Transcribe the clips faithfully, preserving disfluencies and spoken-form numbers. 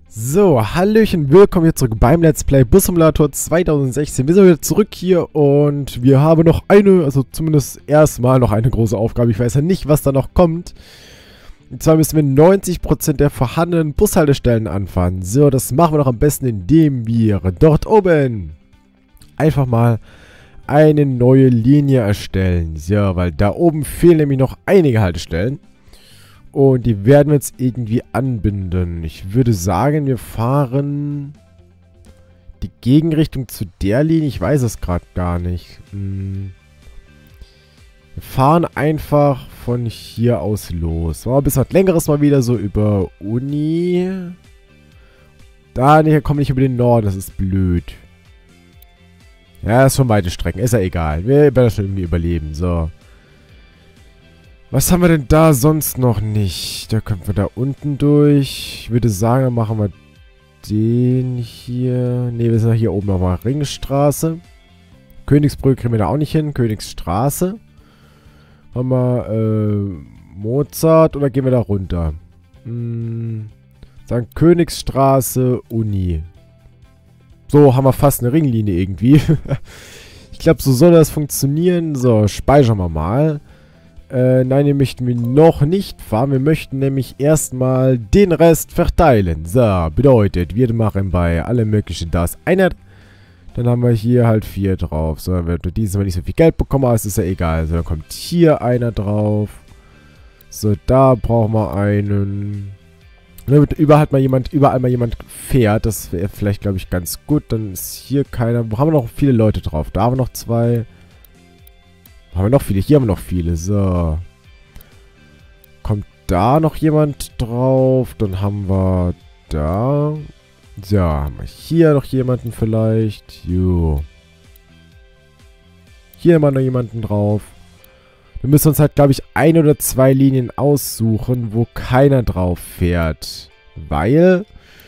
So, hallöchen, willkommen hier zurück beim Let's Play Bus Simulator zweitausendsechzehn. Wir sind wieder zurück hier und wir haben noch eine, also zumindest erstmal noch eine große Aufgabe. Ich weiß ja nicht, was da noch kommt. Und zwar müssen wir neunzig Prozent der vorhandenen Bushaltestellen anfahren. So, das machen wir doch am besten, indem wir dort oben einfach mal eine neue Linie erstellen. So, weil da oben fehlen nämlich noch einige Haltestellen. Und die werden wir jetzt irgendwie anbinden. Ich würde sagen, wir fahren die Gegenrichtung zu der Linie. Ich weiß es gerade gar nicht. Hm. Wir fahren einfach von hier aus los. War ein bisschen was Längeres mal wieder, so über Uni. Da, ne, kommen wir nicht über den Norden. Das ist blöd. Ja, das ist schon weite Strecken. Ist ja egal. Wir werden das schon irgendwie überleben. So. Was haben wir denn da sonst noch nicht? Da können wir da unten durch. Ich würde sagen, dann machen wir den hier. Ne, wir sind ja hier oben auf der Ringstraße. Königsbrücke kriegen wir da auch nicht hin. Königsstraße. Haben wir äh, Mozart oder gehen wir da runter? Hm, sagen Königsstraße, Uni. So, haben wir fast eine Ringlinie irgendwie. Ich glaube, so soll das funktionieren. So, speichern wir mal. Äh, nein, wir möchten wir noch nicht fahren. Wir möchten nämlich erstmal den Rest verteilen. So, bedeutet, wir machen bei alle möglichen das einer. Dann haben wir hier halt vier drauf. So, dann wird mit diesem Mal nicht so viel Geld bekommen, aber es ist ja egal. So, dann kommt hier einer drauf. So, da brauchen wir einen. Damit überall mal jemand, überall mal jemand fährt. Das wäre vielleicht, glaube ich, ganz gut. Dann ist hier keiner. Wo haben wir noch viele Leute drauf? Da haben wir noch zwei. Haben wir noch viele? Hier haben wir noch viele. So. Kommt da noch jemand drauf? Dann haben wir da. So, haben wir hier noch jemanden vielleicht. Jo. Hier haben wir noch jemanden drauf. Wir müssen uns halt, glaube ich, ein oder zwei Linien aussuchen, wo keiner drauf fährt. Weil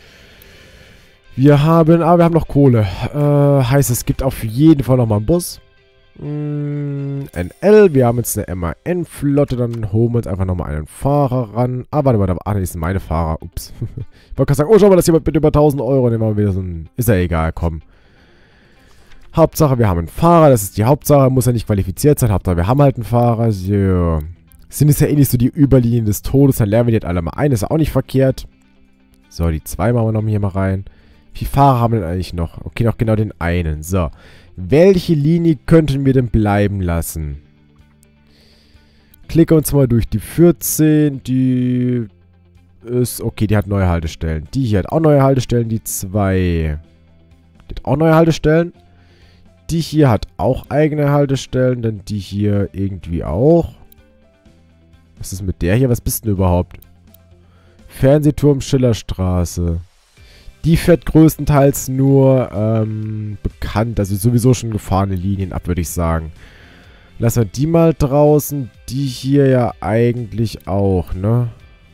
wir haben, ah, wir haben noch Kohle. Äh, heißt, es gibt auf jeden Fall nochmal einen Bus. N L, wir haben jetzt eine M A N-Flotte, dann holen wir uns einfach nochmal einen Fahrer ran. Ah, warte, warte, ah, das sind meine Fahrer, ups. Ich wollte gerade sagen, oh, schau mal, das jemand mit über tausend Euro, nehmen wir wieder so ein, ist ja egal, komm. Hauptsache, wir haben einen Fahrer, das ist die Hauptsache, muss ja nicht qualifiziert sein, Hauptsache, wir haben halt einen Fahrer, so. Sind es ja eh nicht so die Überlinien des Todes, dann lernen wir die halt alle mal ein, ist ja auch nicht verkehrt. So, die zwei machen wir noch hier mal rein. Wie viele Fahrer haben wir denn eigentlich noch? Okay, noch genau den einen, so. Welche Linie könnten wir denn bleiben lassen? Klicke uns mal durch die vierzehn. Die ist... Okay, die hat neue Haltestellen. Die hier hat auch neue Haltestellen. Die zwei... Die hat auch neue Haltestellen. Die hier hat auch eigene Haltestellen. Dann die hier irgendwie auch. Was ist mit der hier? Was bist du denn überhaupt? Fernsehturm Schillerstraße. Die fährt größtenteils nur ähm, bekannt, also sowieso schon gefahrene Linien ab, würde ich sagen. Lassen wir die mal draußen. Die hier ja eigentlich auch, ne?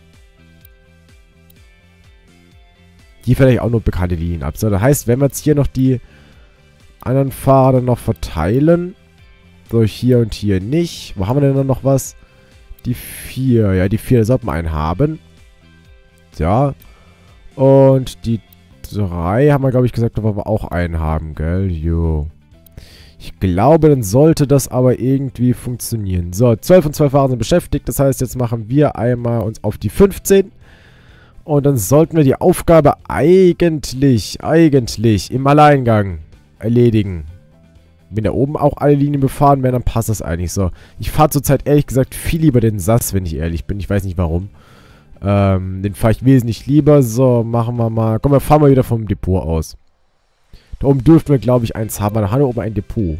Die fährt eigentlich auch nur bekannte Linien ab. So, das heißt, wenn wir jetzt hier noch die anderen Fahrer noch verteilen. So, hier und hier nicht. Wo haben wir denn dann noch was? Die vier. Ja, die vier sollten wir einen haben. Ja. Und die drei haben wir, glaube ich, gesagt, dass wir auch einen haben, gell? Jo. Ich glaube, dann sollte das aber irgendwie funktionieren. So, zwölf und zwölf Fahrer sind beschäftigt. Das heißt, jetzt machen wir einmal uns auf die fünfzehn. Und dann sollten wir die Aufgabe eigentlich, eigentlich im Alleingang erledigen. Wenn da oben auch alle Linien befahren werden, dann passt das eigentlich so. Ich fahre zurzeit ehrlich gesagt viel lieber den S A S, wenn ich ehrlich bin. Ich weiß nicht warum. Ähm, den fahre ich wesentlich lieber. So, machen wir mal. Komm, wir fahren mal wieder vom Depot aus. Da oben dürften wir, glaube ich, eins haben. Da haben wir oben ein Depot.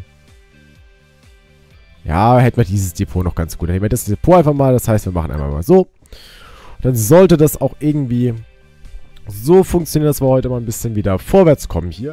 Ja, hätten wir dieses Depot noch ganz gut. Dann nehmen wir das Depot einfach mal. Das heißt, wir machen einmal mal so. Dann sollte das auch irgendwie so funktionieren, dass wir heute mal ein bisschen wieder vorwärts kommen hier.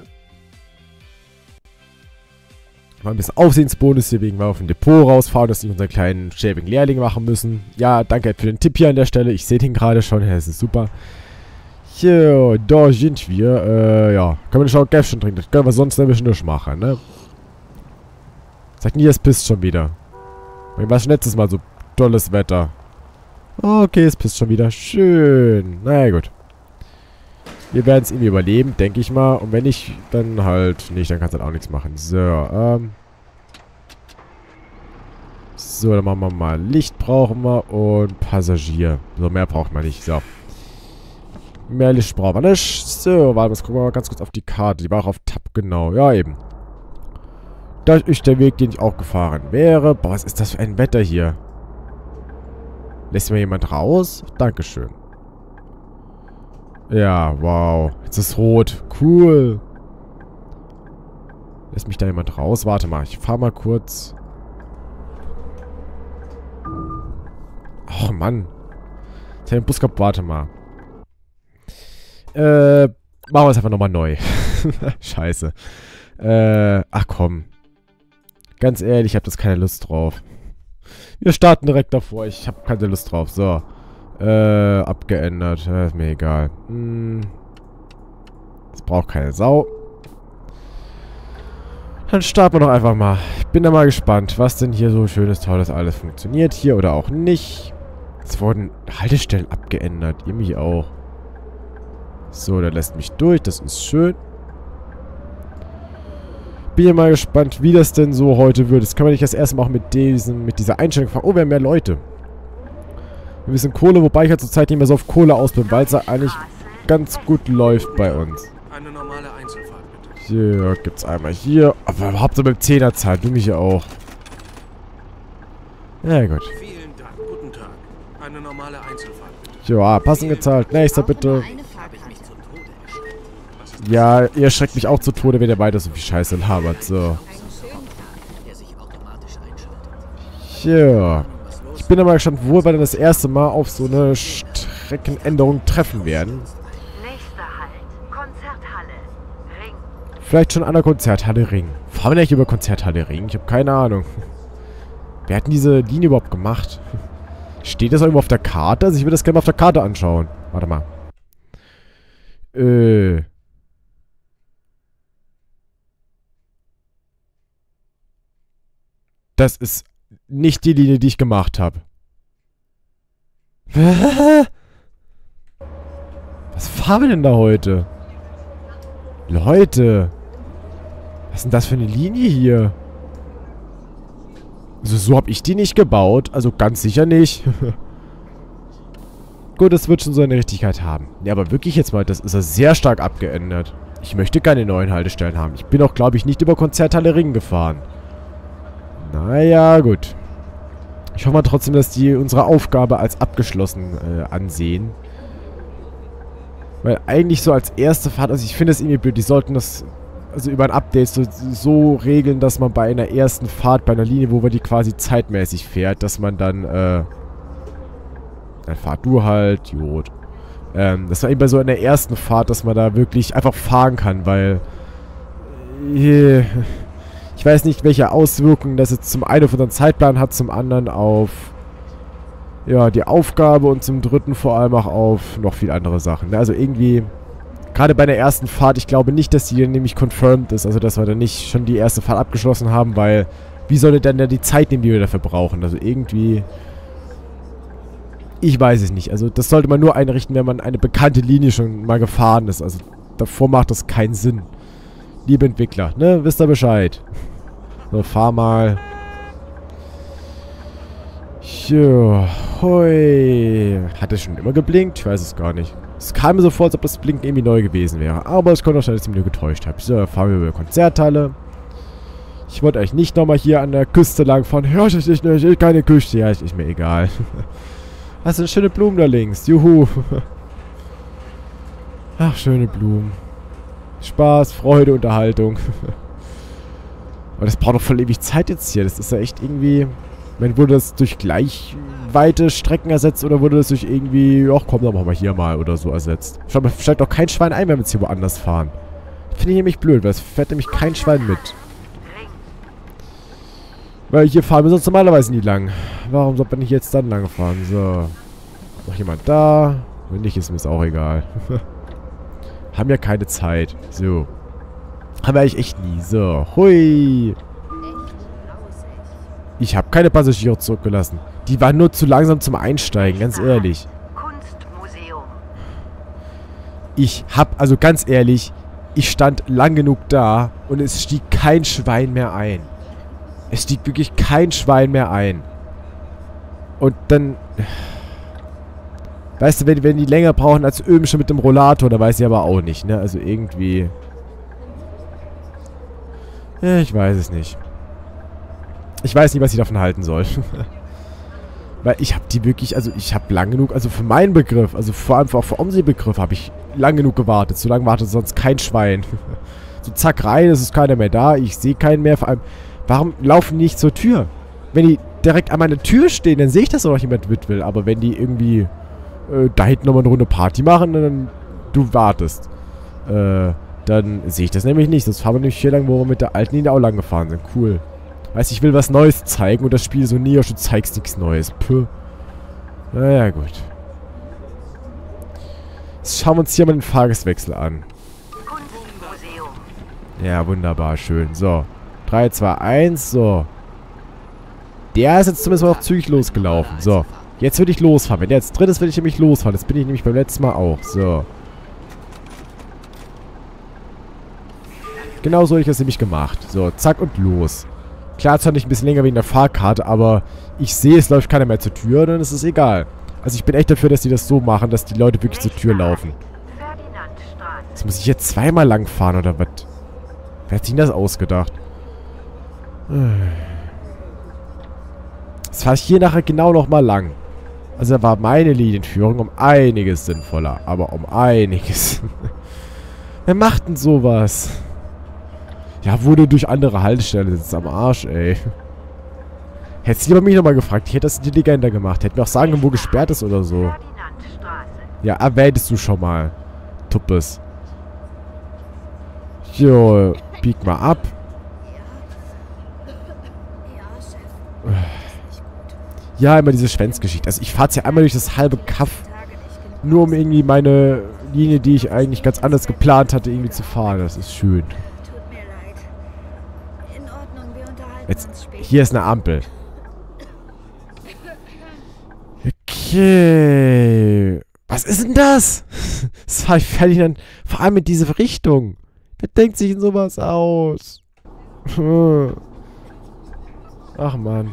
Mal ein bisschen Aufsehensbonus hier, wegen wir auf dem Depot rausfahren, dass wir unseren kleinen schäbigen Lehrling machen müssen. Ja, danke für den Tipp hier an der Stelle. Ich sehe den gerade schon. Ja, das ist super. Hier, da sind wir. Äh, ja. Können wir schon Käffchen trinken? Das können wir sonst nämlich nicht machen, ne? Sag nie, es pisst schon wieder. War schon letztes Mal so tolles Wetter. Okay, es pisst schon wieder. Schön. Na ja, gut. Wir werden es irgendwie überleben, denke ich mal. Und wenn nicht, dann halt nicht. Dann kannst du halt auch nichts machen. So, ähm. So, dann machen wir mal Licht brauchen wir und Passagier. So, mehr braucht man nicht. So. Mehr Licht brauchen wir nicht. So, warte, jetzt gucken wir mal ganz kurz auf die Karte. Die war auch auf Tab, genau. Ja, eben. Das ist der Weg, den ich auch gefahren wäre. Boah, was ist das für ein Wetter hier? Lässt mir jemand raus? Dankeschön. Ja, wow. Jetzt ist rot. Cool. Lässt mich da jemand raus? Warte mal, ich fahr mal kurz. Ach, Mann. Ich hab den Bus gehabt. Warte mal. Äh, machen wir es einfach nochmal neu. Scheiße. Äh, ach komm. Ganz ehrlich, ich habe das keine Lust drauf. Wir starten direkt davor. Ich habe keine Lust drauf. So. Äh, abgeändert. Äh, ist mir egal. Hm. Das braucht keine Sau. Dann starten wir doch einfach mal. Ich bin da mal gespannt, was denn hier so schönes, tolles alles funktioniert. Hier oder auch nicht. Es wurden Haltestellen abgeändert. Ihr mich auch. So, der lässt mich durch. Das ist schön. Bin ja mal gespannt, wie das denn so heute wird. Das kann man nicht das erste Mal auch mit, diesen, mit dieser Einstellung fahren. Oh, wir haben mehr Leute. Ein bisschen Kohle, wobei ich halt zurzeit nicht mehr so auf Kohle aus bin, weil es ja eigentlich ganz gut läuft bei uns. Eine normale Einzelfahrt, bitte. Hier gibt's einmal hier. Aber überhaupt so mit dem Zehner zahlt. Du mich ja auch. Ja, gut. Vielen Dank. Guten Tag. Eine normale Einzelfahrt, bitte. Ja, passend gezahlt. Nächster bitte. Habe ich mich zu Tode erschreckt. Was ist Ja, ihr schreckt mich auch zu Tode, wenn ihr weiter so viel Scheiße labert. So. der sich automatisch einschaltet? Ja. Ich bin aber gespannt, wo wir dann das erste Mal auf so eine Streckenänderung treffen werden. Nächster Halt. Konzerthalle. Ring. Vielleicht schon an der Konzerthalle Ring. Fahren wir nicht über Konzerthalle Ring? Ich habe keine Ahnung. Wer hat denn diese Linie überhaupt gemacht? Steht das irgendwo auf der Karte? Also ich würde das gerne mal auf der Karte anschauen. Warte mal. Äh. Das ist nicht die Linie, die ich gemacht habe. Was fahren wir denn da heute? Leute. Was ist denn das für eine Linie hier? Also so habe ich die nicht gebaut. Also ganz sicher nicht. Gut, das wird schon so eine Richtigkeit haben. Ja, aber wirklich jetzt mal, das ist ja sehr stark abgeändert. Ich möchte keine neuen Haltestellen haben. Ich bin auch, glaube ich, nicht über Konzerthalle Ring gefahren. Naja, gut. Ich hoffe mal trotzdem, dass die unsere Aufgabe als abgeschlossen äh, ansehen. Weil eigentlich so als erste Fahrt, also ich finde es irgendwie blöd, die sollten das also über ein Update so, so regeln, dass man bei einer ersten Fahrt, bei einer Linie, wo man die quasi zeitmäßig fährt, dass man dann, äh, dann fahr du halt, Idiot. Ähm, das war eben bei so einer ersten Fahrt, dass man da wirklich einfach fahren kann, weil, äh, ich weiß nicht, welche Auswirkungen das jetzt zum einen auf unseren Zeitplan hat, zum anderen auf, ja, die Aufgabe und zum dritten vor allem auch auf noch viel andere Sachen. Also irgendwie, gerade bei der ersten Fahrt, ich glaube nicht, dass die dann nämlich confirmed ist, also dass wir dann nicht schon die erste Fahrt abgeschlossen haben, weil, wie soll denn dann die Zeit nehmen, die wir dafür brauchen? Also irgendwie, ich weiß es nicht. Also das sollte man nur einrichten, wenn man eine bekannte Linie schon mal gefahren ist. Also davor macht das keinen Sinn. Liebe Entwickler, ne? Wisst ihr Bescheid. So, fahr mal. Ja, hoi. Hat es schon immer geblinkt? Ich weiß es gar nicht. Es kam mir so vor, als ob das Blinken irgendwie neu gewesen wäre. Aber es konnte auch sein, dass ich mich nur getäuscht habe. So, fahren wir über die Konzerthalle. Ich wollte euch nicht nochmal hier an der Küste lang fahren. Ja, ich, ich, ich, ich keine Küste. Ja, ist, ist mir egal. Das sind schöne Blumen da links. Juhu. Ach, schöne Blumen. Spaß, Freude, Unterhaltung. Aber das braucht doch voll ewig Zeit jetzt hier. Das ist ja echt irgendwie... Ich meine, wurde das durch gleich weite Strecken ersetzt oder wurde das durch irgendwie... Ach komm, dann machen wir hier mal oder so ersetzt. Schaut mal, steigt doch kein Schwein ein, wenn wir jetzt hier woanders fahren. Finde ich nämlich blöd, weil es fährt nämlich kein Schwein mit. Weil hier fahren wir sonst normalerweise nie lang. Warum sollte man nicht jetzt dann lang fahren? So. Noch jemand da? Wenn nicht, ist mir es auch egal. Haben ja keine Zeit. So. Haben wir eigentlich echt nie. So. Hui. Ich habe keine Passagiere zurückgelassen. Die waren nur zu langsam zum Einsteigen, ganz ehrlich. Kunstmuseum. Ich hab, also ganz ehrlich, ich stand lang genug da und es stieg kein Schwein mehr ein. Es stieg wirklich kein Schwein mehr ein. Und dann... Weißt du, wenn, wenn die länger brauchen als Öben schon mit dem Rollator, da weiß ich aber auch nicht, ne? Also irgendwie... Ja, ich weiß es nicht. Ich weiß nicht, was ich davon halten soll. Weil ich habe die wirklich, also ich habe lang genug, also für meinen Begriff, also vor allem auch für Omsi-Begriff habe ich lang genug gewartet. So lange wartet sonst kein Schwein. So zack rein, es ist keiner mehr da, ich sehe keinen mehr. Vor allem, warum laufen die nicht zur Tür? Wenn die direkt an meiner Tür stehen, dann sehe ich, dass da noch jemand mit will. Aber wenn die irgendwie äh, da hinten nochmal eine Runde Party machen, dann du wartest. Äh, dann sehe ich das nämlich nicht. Das fahren wir nämlich hier lang, wo wir mit der alten Linie auch lang gefahren sind. Cool. Weißt du, ich will was Neues zeigen und das Spiel so, nee, du zeigst nichts Neues. Puh. Naja, gut. Jetzt schauen wir uns hier mal den Fahrgastwechsel an. Ja, wunderbar, schön. So. drei, zwei, eins, so. Der ist jetzt zumindest mal noch zügig losgelaufen. So. Jetzt würde ich losfahren. Wenn der jetzt drin ist, würde ich nämlich losfahren. Das bin ich nämlich beim letzten Mal auch. So. Genau so hätte ich das nämlich gemacht. So, zack und los. Klar, zwar nicht ein bisschen länger wegen der Fahrkarte, aber ich sehe, es läuft keiner mehr zur Tür, dann ist es egal. Also ich bin echt dafür, dass die das so machen, dass die Leute wirklich zur Tür laufen. Jetzt muss ich jetzt zweimal lang fahren, oder was? Wer hat sich das ausgedacht? Jetzt fahre ich hier nachher genau nochmal lang. Also da war meine Linienführung um einiges sinnvoller, aber um einiges. Wer macht denn sowas? Ja, wurde durch andere Haltestellen sitzt am Arsch, ey. Hättest du lieber mich nochmal gefragt. Ich hätte das intelligenter gemacht. Hätte mir auch sagen können, wo gesperrt ist oder so. Ja, erwähntest du schon mal. Tuppes. Jo, bieg mal ab. Ja, immer diese Schwänzgeschichte. Also ich fahre jetzt ja einmal durch das halbe Kaff. Nur um irgendwie meine Linie, die ich eigentlich ganz anders geplant hatte, irgendwie zu fahren. Das ist schön. Jetzt, hier ist eine Ampel. Okay. Was ist denn das? Das war ich fertig dann. Vor allem mit dieser Richtung. Wer denkt sich in sowas aus? Ach man.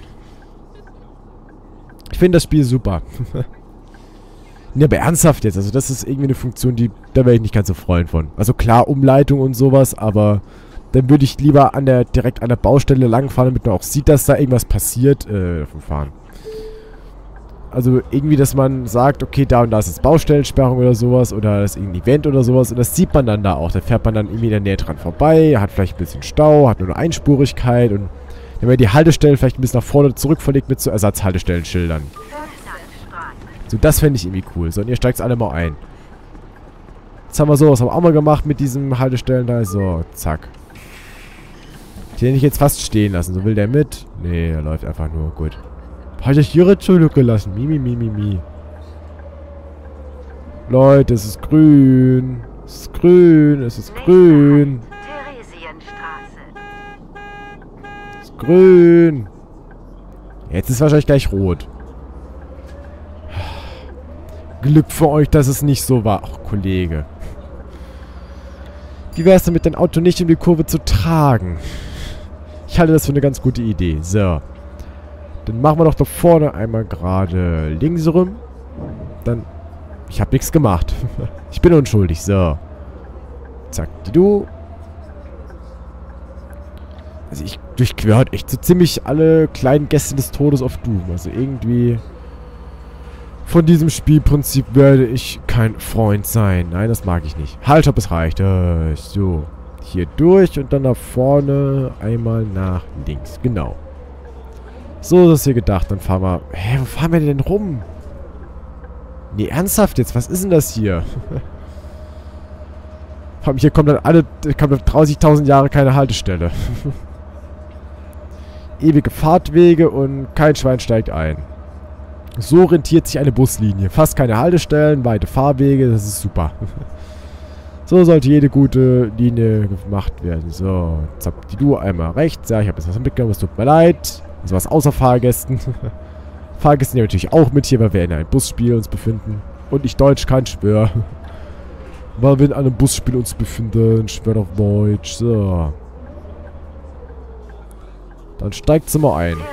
Ich finde das Spiel super. Ne, aber ernsthaft jetzt. Also das ist irgendwie eine Funktion, die da wäre ich nicht ganz so freuen von. Also klar, Umleitung und sowas, aber... Dann würde ich lieber an der, direkt an der Baustelle langfahren, damit man auch sieht, dass da irgendwas passiert, äh, vom Fahren. Also irgendwie, dass man sagt, okay, da und da ist jetzt Baustellensperrung oder sowas, oder das ist irgendein Event oder sowas, und das sieht man dann da auch. Da fährt man dann irgendwie in der Nähe dran vorbei, hat vielleicht ein bisschen Stau, hat nur eine Einspurigkeit, und dann wäre die Haltestellen vielleicht ein bisschen nach vorne zurück verlegt mit so Ersatzhaltestellenschildern. So, das fände ich irgendwie cool. So, und ihr steigt alle mal ein. Jetzt haben wir sowas auch mal gemacht mit diesen Haltestellen da. So, zack. Den hätte ich jetzt fast stehen lassen. So will der mit? Nee, der läuft einfach nur. Gut. Habe ich hier jetzt schon gelassen? Mi, mi, mi, mi, mi. Leute, es ist grün. Es ist grün. Es ist grün. Es ist grün. Jetzt ist es wahrscheinlich gleich rot. Glück für euch, dass es nicht so war. Ach, Kollege. Wie wäre es denn mit dem Auto nicht, um die Kurve zu tragen? Ich halte das für eine ganz gute Idee. So. Dann machen wir doch da vorne einmal gerade links rum. Dann... Ich habe nichts gemacht. Ich bin unschuldig. So. Zack, die du. Also ich durchquere halt echt so ziemlich alle kleinen Gäste des Todes auf Doom. Also irgendwie... Von diesem Spielprinzip werde ich kein Freund sein. Nein, das mag ich nicht. Halt, ob es reicht. Äh, so. Hier durch und dann nach vorne einmal nach links. Genau. So ist das hier gedacht. Dann fahren wir... Hä, wo fahren wir denn rum? Nee, ernsthaft jetzt? Was ist denn das hier? Vor allem hier kommt dann alle... kommt dann dreißigtausend Jahre keine Haltestelle. Ewige Fahrtwege und kein Schwein steigt ein. So rentiert sich eine Buslinie. Fast keine Haltestellen, weite Fahrwege, das ist super. So sollte jede gute Linie gemacht werden. So, zack, die du einmal rechts. Ja, ich habe jetzt was mitgenommen, es tut mir leid. Also was außer Fahrgästen. Fahrgäste nehmen natürlich auch mit hier, weil wir in einem Busspiel uns befinden. Und ich Deutsch kann, schwör. weil wir in einem Busspiel uns befinden. Schwer auf Deutsch. So. Dann steigt sie mal ein.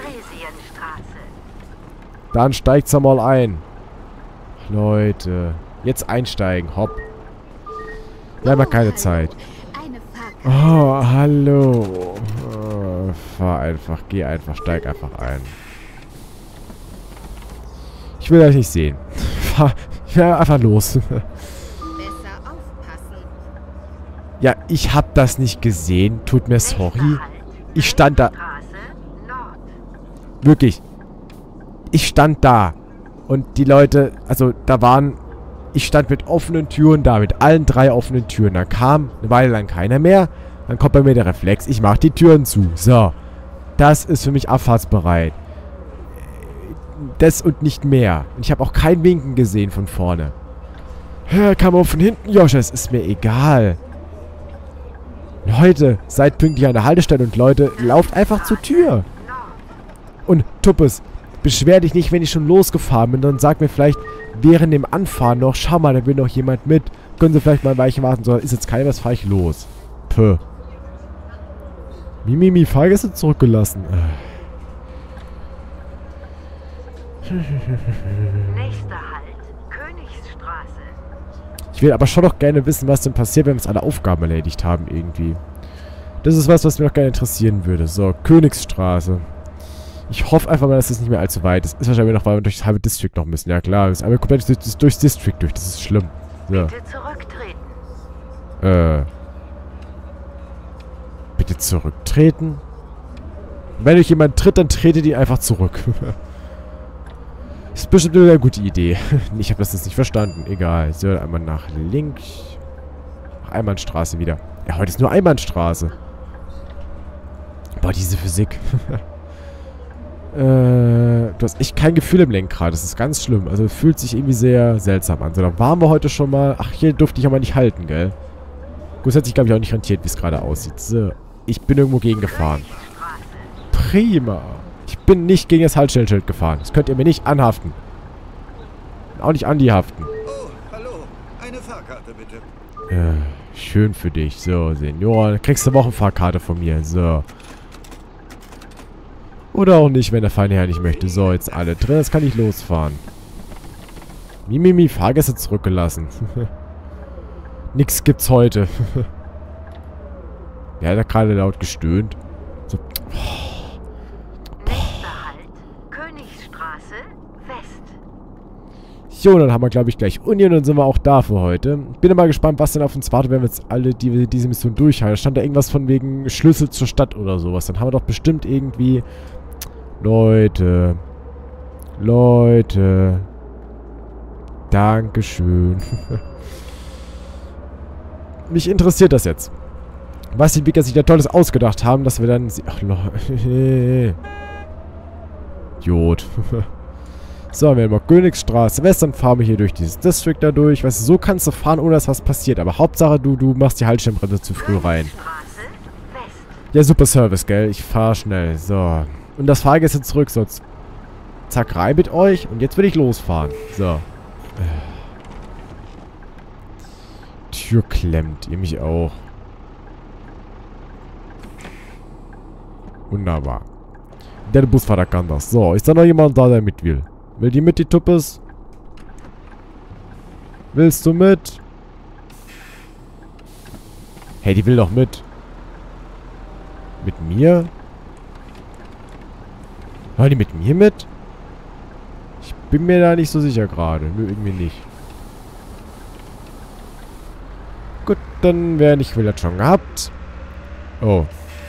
Dann steigt sie mal ein. Leute. Jetzt einsteigen. Hopp. Wir haben ja keine Zeit. Oh, hallo. Oh, fahr einfach. Geh einfach. Steig einfach ein. Ich will euch nicht sehen. Fahr, fahr einfach los. Besser aufpassen. Ja, ich hab das nicht gesehen. Tut mir sorry. Ich stand da. Wirklich. Ich stand da. Und die Leute, also da waren... Ich stand mit offenen Türen da, mit allen drei offenen Türen. Dann kam eine Weile lang keiner mehr. Dann kommt bei mir der Reflex, ich mach die Türen zu. So. Das ist für mich abfahrtsbereit. Das und nicht mehr. Und ich habe auch kein Winken gesehen von vorne. Ja, kam auch von hinten, Josh, es ist mir egal. Leute, seid pünktlich an der Haltestelle und Leute, lauft einfach zur Tür. Und Tuppes, beschwer dich nicht, wenn ich schon losgefahren bin. Dann sag mir vielleicht während dem Anfahren noch, schau mal, da will noch jemand mit. Können Sie vielleicht mal ein Weilchen warten? So, ist jetzt keiner, was fahre ich los. Puh. Mimimi, Fahrgäste zurückgelassen. Nächster Halt, Königsstraße. Ich will aber schon noch gerne wissen, was denn passiert, wenn wir uns alle Aufgaben erledigt haben irgendwie. Das ist was, was mich noch gerne interessieren würde. So, Königsstraße. Ich hoffe einfach mal, dass das nicht mehr allzu weit ist. Ist wahrscheinlich noch, weil wir durch das halbe District noch müssen. Ja klar, das ist einmal komplett durchs, durchs District durch. Das ist schlimm. So. Bitte zurücktreten. Äh. Bitte zurücktreten? Wenn euch jemand tritt, dann tretet ihn einfach zurück. Ist bestimmt eine gute Idee. Ich habe das jetzt nicht verstanden. Egal. So, einmal nach links. Ach, Einbahnstraße wieder. Ja, heute ist nur Einbahnstraße. Boah, diese Physik. äh, du hast echt kein Gefühl im Lenkrad. Das ist ganz schlimm. Also fühlt sich irgendwie sehr seltsam an. So, da waren wir heute schon mal. Ach, hier durfte ich aber nicht halten, gell? Gut, das hat sich, glaube ich, auch nicht rentiert, wie es gerade aussieht. So, ich bin irgendwo gegengefahren. Prima. Ich bin nicht gegen das Haltestellenschild gefahren. Das könnt ihr mir nicht anhaften. Auch nicht an die haften. Oh, hallo. Eine Fahrkarte, bitte. Ja, schön für dich. So, Senior. Kriegst du Wochenfahrkarte von mir. So. Oder auch nicht, wenn der feine Herr nicht möchte. So, jetzt alle drin. Jetzt kann ich losfahren. Mimimi, Fahrgäste zurückgelassen. Nix gibt's heute. Der hat ja gerade laut gestöhnt. So. Königsstraße, West. Jo, dann haben wir, glaube ich, gleich Uni und dann sind wir auch da für heute. Bin mal gespannt, was denn auf uns wartet, wenn wir jetzt alle die, diese Mission durchhalten. Da stand da irgendwas von wegen Schlüssel zur Stadt oder sowas. Dann haben wir doch bestimmt irgendwie... Leute. Leute. Dankeschön. Mich interessiert das jetzt. Was die Bigger sich da Tolles ausgedacht haben, dass wir dann... Ach, Leute. Idiot. So, wir haben mal Königsstraße West, dann fahren wir hier durch dieses District da durch. Weißt du, so kannst du fahren, ohne dass was passiert. Aber Hauptsache, du, du machst die Haltstellenbremse zu früh rein. Ja, super Service, gell? Ich fahr schnell. So. Und das Fahrgäste zurück, so. Zack, rein mit euch. Und jetzt will ich losfahren. So. Tür klemmt. Ihr mich auch. Wunderbar. Der Busfahrer kann das. So, ist da noch jemand da, der mit will? Will die mit, die Tuppes? Willst du mit? Hey, die will doch mit. Mit mir? Wollen die mit mir mit? Ich bin mir da nicht so sicher gerade. Nö, irgendwie nicht. Gut, dann wäre ich will das schon gehabt. Oh.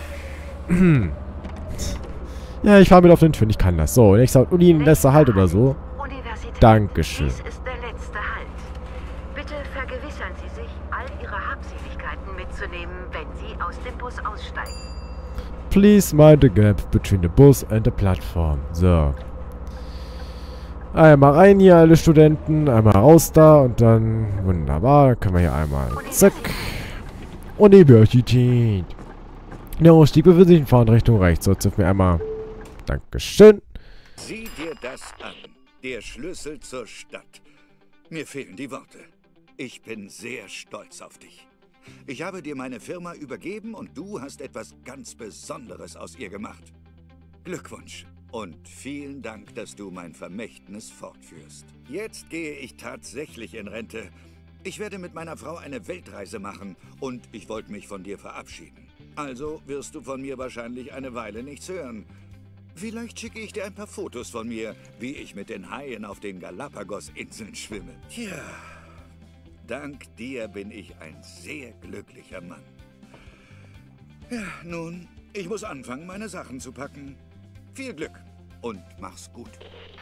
Ja, ich fahre mit auf den Türen. Ich kann das. So, nächster Halt. Uni, letzter Halt oder so. Dankeschön. Dies ist der letzte Halt. Bitte vergewissern Sie sich, all Ihre Habseligkeiten mitzunehmen, wenn Sie aus dem Bus aussteigen. Please mind the gap between the bus and the platform. So. Einmal rein hier, alle Studenten. Einmal raus da und dann... Wunderbar. Dann können wir hier einmal... Zack. Universität. Der Ausstieg befindet sich in Fahrtrichtung rechts. So, jetzt mir einmal... Dankeschön. Sieh dir das an. Der Schlüssel zur Stadt. Mir fehlen die Worte. ich bin sehr stolz auf dich. Ich habe dir meine Firma übergeben und du hast etwas ganz Besonderes aus ihr gemacht. Glückwunsch und vielen Dank, dass du mein Vermächtnis fortführst. Jetzt gehe ich tatsächlich in Rente. Ich werde mit meiner Frau eine Weltreise machen und ich wollte mich von dir verabschieden. Also wirst du von mir wahrscheinlich eine Weile nichts hören. Vielleicht schicke ich dir ein paar Fotos von mir, wie ich mit den Haien auf den Galapagos-Inseln schwimme. Tja, dank dir bin ich ein sehr glücklicher Mann. Ja, nun, ich muss anfangen, meine Sachen zu packen. Viel Glück und mach's gut.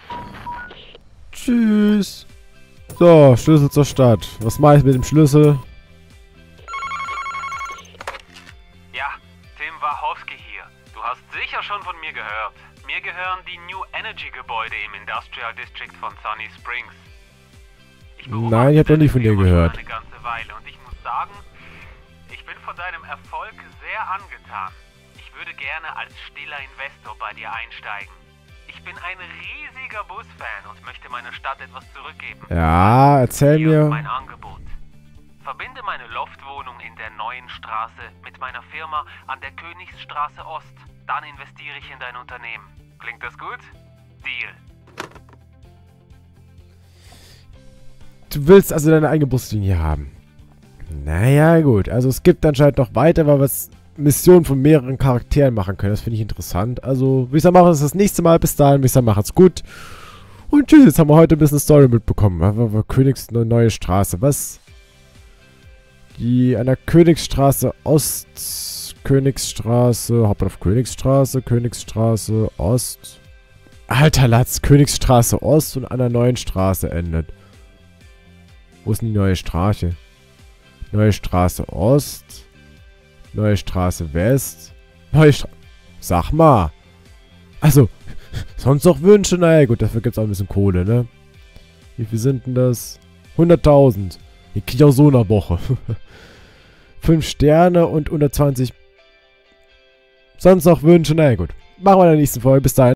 Tschüss. So, Schlüssel zur Stadt. Was mache ich mit dem Schlüssel? Ja, Tim Wachowski hier. Du hast sicher schon von mir gehört. Mir gehören die New Energy Gebäude im Industrial District von Sunny Springs. Ich Nein, ich habe noch nie von dir gehört. Eine ganze Weile und ich muss sagen, ich bin von deinem Erfolg sehr angetan. Ich würde gerne als stiller Investor bei dir einsteigen. Ich bin ein riesiger Busfan und möchte meiner Stadt etwas zurückgeben. Ja, erzähl Hier mir. ist mein Angebot. Verbinde meine Loftwohnung in der neuen Straße mit meiner Firma an der Königsstraße Ost. Dann investiere ich in dein Unternehmen. Klingt das gut? Deal. Du willst also deine eigene Buslinie haben. Naja, gut. Also es gibt anscheinend noch weiter, weil wir es Missionen von mehreren Charakteren machen können. Das finde ich interessant. Also, wie ich sage, machen wir das das nächste Mal. Bis dahin, wie ich sage, macht's gut. Und tschüss, jetzt haben wir heute ein bisschen Story mitbekommen. Aber Königs eine neue Straße. Was? Die an der Königsstraße Ost. Königsstraße. Hauptbahnhof Königsstraße. Königsstraße Ost. Alter Latz. Königsstraße Ost und an der neuen Straße endet. Wo ist denn die neue Straße? Neue Straße Ost. Neue Straße West. Neue Straße. Sag mal. Also, sonst noch Wünsche? Naja, gut, dafür gibt es auch ein bisschen Kohle, ne? Wie viel sind denn das? hunderttausend. Die kriege ich auch so in einer Woche. fünf Sterne und hundertzwanzig. Sonst noch Wünsche? Naja, gut. Machen wir in der nächsten Folge. Bis dahin.